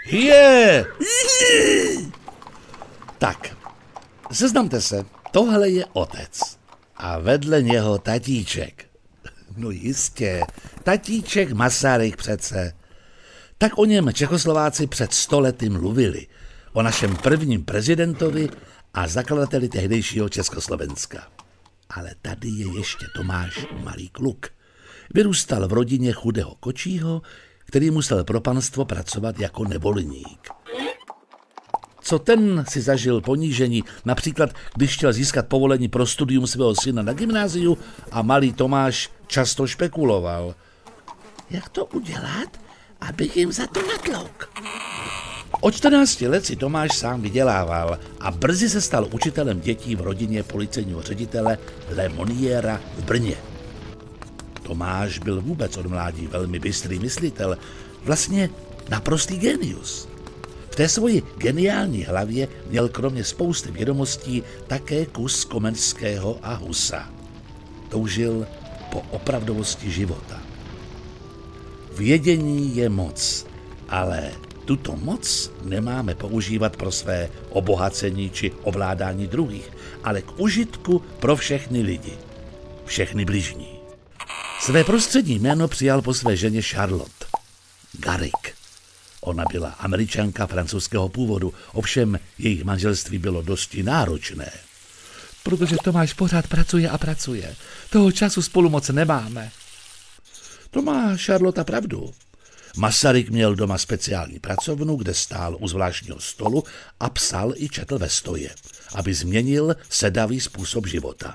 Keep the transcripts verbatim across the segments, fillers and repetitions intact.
Je! Tak, seznamte se, tohle je otec a vedle něho tatíček. No jistě, tatíček Masaryk přece. Tak o něm Čechoslováci před sto lety mluvili, o našem prvním prezidentovi a zakladateli tehdejšího Československa. Ale tady je ještě Tomáš malý kluk. Vyrůstal v rodině chudého kočího, který musel pro panstvo pracovat jako nevolník. Co ten si zažil ponížení, například když chtěl získat povolení pro studium svého syna na gymnáziu a malý Tomáš často špekuloval. Jak to udělat, abych jim za to natlouk? Od čtrnácti let si Tomáš sám vydělával a brzy se stal učitelem dětí v rodině policejního ředitele Le Moniera v Brně. Tomáš byl vůbec od mládí velmi bystrý myslitel, vlastně naprostý genius. V té svoji geniální hlavě měl kromě spousty vědomostí také kus Komenského a Husa. Toužil po opravdovosti života. Vědění je moc, ale tuto moc nemáme používat pro své obohacení či ovládání druhých, ale k užitku pro všechny lidi, všechny bližní. Své prostřední jméno přijal po své ženě Charlotte. Garrick. Ona byla Američanka francouzského původu, ovšem jejich manželství bylo dosti náročné. Protože Tomáš pořád pracuje a pracuje. Toho času spolu moc nemáme. To má Charlotte pravdu. Masaryk měl doma speciální pracovnu, kde stál u zvláštního stolu a psal i četl ve stoje, aby změnil sedavý způsob života.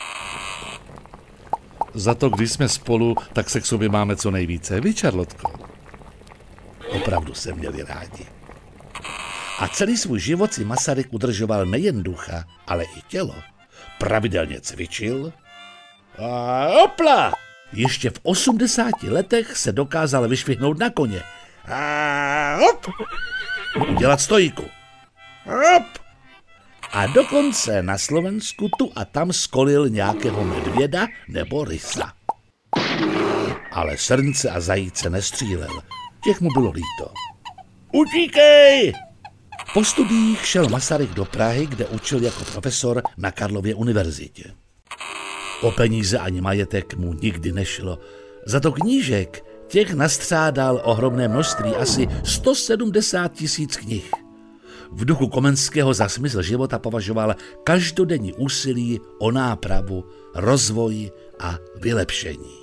Za to, když jsme spolu, tak se k sobě máme co nejvíce. Vy, Charlotko? Opravdu se měli rádi. A celý svůj život si Masaryk udržoval nejen ducha, ale i tělo. Pravidelně cvičil a hopla! Ještě v osmdesáti letech se dokázal vyšvihnout na koně. A hop! Udělat stojíku. Hop! A dokonce na Slovensku tu a tam skolil nějakého medvěda nebo rysa. Ale srnce a zajíce nestřílel. Těch mu bylo líto. Utíkej! Po studiích šel Masaryk do Prahy, kde učil jako profesor na Karlově univerzitě. O peníze ani majetek mu nikdy nešlo. Za to knížek těch nastřádal ohromné množství, asi sto sedmdesát tisíc knih. V duchu Komenského za smysl života považoval každodenní úsilí o nápravu, rozvoj a vylepšení.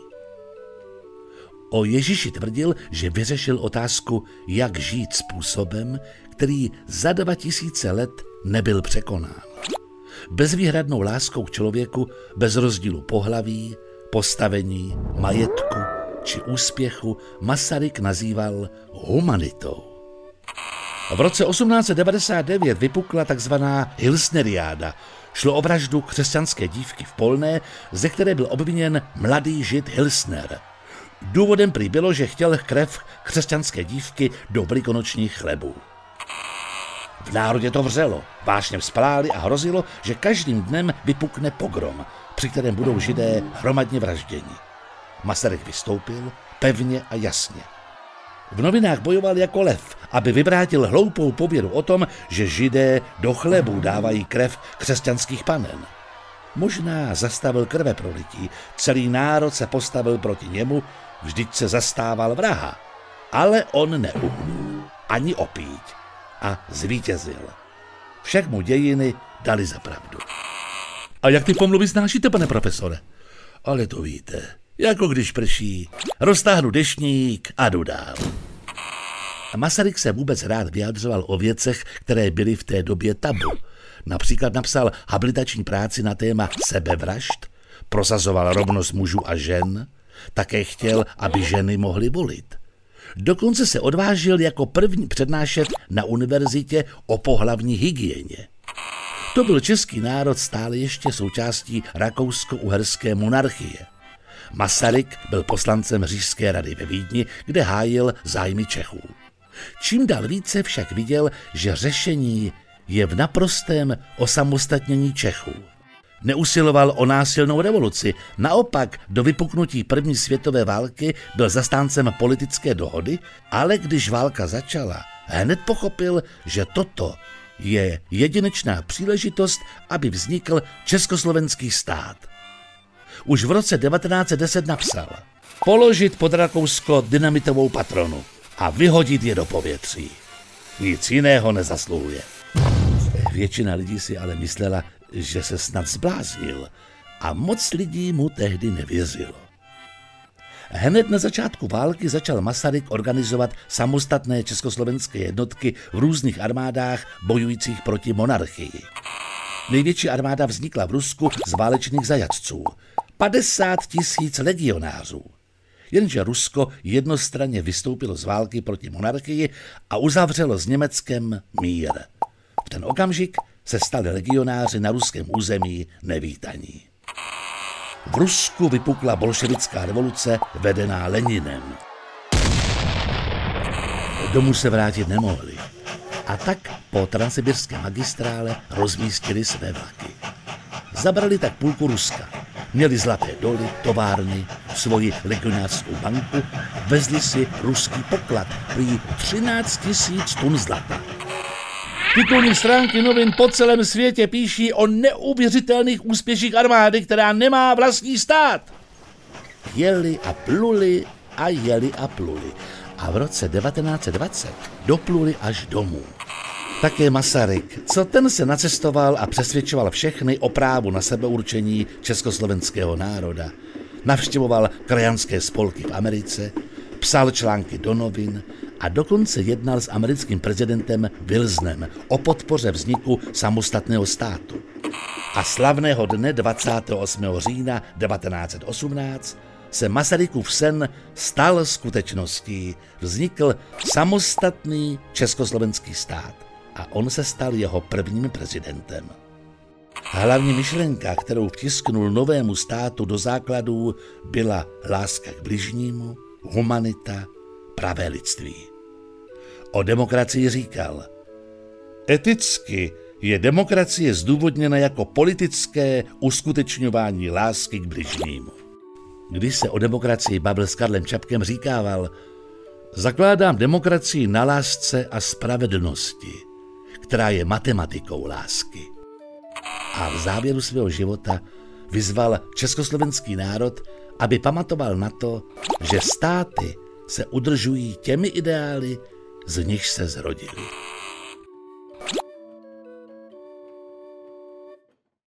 O Ježíši tvrdil, že vyřešil otázku, jak žít způsobem, který za dva tisíce let nebyl překonán. Bezvýhradnou láskou k člověku, bez rozdílu pohlaví, postavení, majetku či úspěchu Masaryk nazýval humanitou. V roce osmnáct set devadesát devět vypukla takzvaná Hilsneriáda. Šlo o vraždu křesťanské dívky v Polné, ze které byl obviněn mladý žid Hilsner. Důvodem prý bylo, že chtěl krev křesťanské dívky do velikonočních chlebů. V národě to vřelo, vášně vzpláli a hrozilo, že každým dnem vypukne pogrom, při kterém budou židé hromadně vražděni. Masaryk vystoupil pevně a jasně. V novinách bojoval jako lev, aby vyvrátil hloupou pověru o tom, že židé do chlebu dávají krev křesťanských panen. Možná zastavil krveprolití, celý národ se postavil proti němu, vždyť se zastával vraha, ale on neuhnul, ani opíť a zvítězil. Však mu dějiny dali za pravdu. A jak ty pomluvy znášíte, pane profesore? Ale to víte, jako když prší, roztáhnu deštník a jdu dál. Masaryk se vůbec rád vyjadřoval o věcech, které byly v té době tabu. Například napsal habilitační práci na téma sebevražd, prosazoval rovnost mužů a žen, také chtěl, aby ženy mohly volit. Dokonce se odvážil jako první přednášet na univerzitě o pohlavní hygieně. To byl český národ stále ještě součástí rakousko-uherské monarchie. Masaryk byl poslancem Říšské rady ve Vídni, kde hájil zájmy Čechů. Čím dál více však viděl, že řešení je v naprostém osamostatnění Čechů. Neusiloval o násilnou revoluci, naopak do vypuknutí první světové války byl zastáncem politické dohody, ale když válka začala, hned pochopil, že toto je jedinečná příležitost, aby vznikl československý stát. Už v roce devatenáct set deset napsal: položit pod Rakousko dynamitovou patronu a vyhodit je do povětří. Nic jiného nezasluhuje. Většina lidí si ale myslela, že se snad zbláznil a moc lidí mu tehdy nevěřilo. Hned na začátku války začal Masaryk organizovat samostatné československé jednotky v různých armádách bojujících proti monarchii. Největší armáda vznikla v Rusku z válečných zajatců. padesát tisíc legionářů. Jenže Rusko jednostranně vystoupilo z války proti monarchii a uzavřelo s Německem mír. V ten okamžik se stali legionáři na ruském území nevítaní. V Rusku vypukla bolševická revoluce vedená Leninem. Domů se vrátit nemohli a tak po transsibirské magistrále rozmístili své vlaky. Zabrali tak půlku Ruska. Měli zlaté doly, továrny, svoji legionářskou banku, vezli si ruský poklad, prý třináct tisíc tun zlata. Titulní stránky novin po celém světě píší o neuvěřitelných úspěších armády, která nemá vlastní stát. Jeli a pluli a jeli a pluli. A v roce devatenáct set dvacet dopluli až domů. Také Masaryk, co ten se nacestoval a přesvědčoval všechny o právu na sebeurčení československého národa. Navštěvoval krajanské spolky v Americe, psal články do novin a dokonce jednal s americkým prezidentem Wilsonem o podpoře vzniku samostatného státu. A slavného dne dvacátého osmého října devatenáct set osmnáct se Masarykův sen stal skutečností. Vznikl samostatný československý stát a on se stal jeho prvním prezidentem. Hlavní myšlenka, kterou vtisknul novému státu do základů, byla láska k bližnímu, humanita, pravé lidství. O demokracii říkal: eticky je demokracie zdůvodněna jako politické uskutečňování lásky k bližnímu. Když se o demokracii bavil s Karlem Čapkem, říkával: zakládám demokracii na lásce a spravedlnosti, která je matematikou lásky. A v závěru svého života vyzval československý národ, aby pamatoval na to, že státy se udržují těmi ideály, z nichž se zrodily.